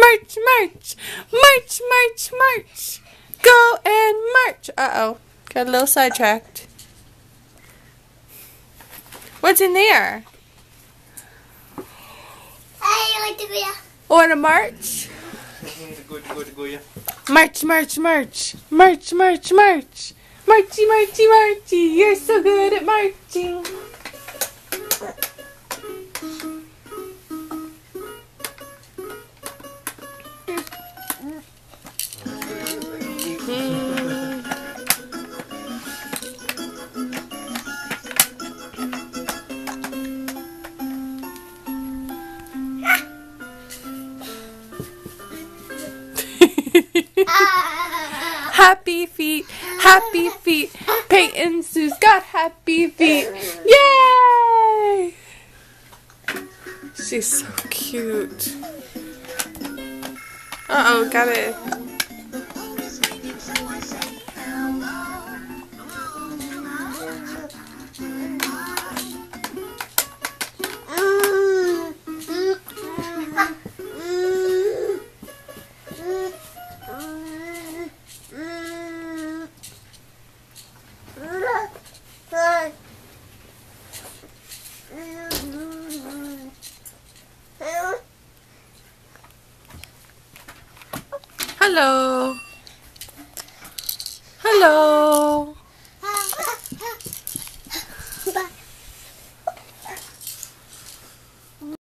March, march, march, march, march. Go and march. Uh-oh, got a little sidetracked. What's in there? Want to march? March, march, march. March, march, march. Marchy, marchy, marchy. You're so good at marching. Happy feet, happy feet. Peyton Sue's got happy feet. Yay! She's so cute. Uh-oh, got it. Hello. Hello.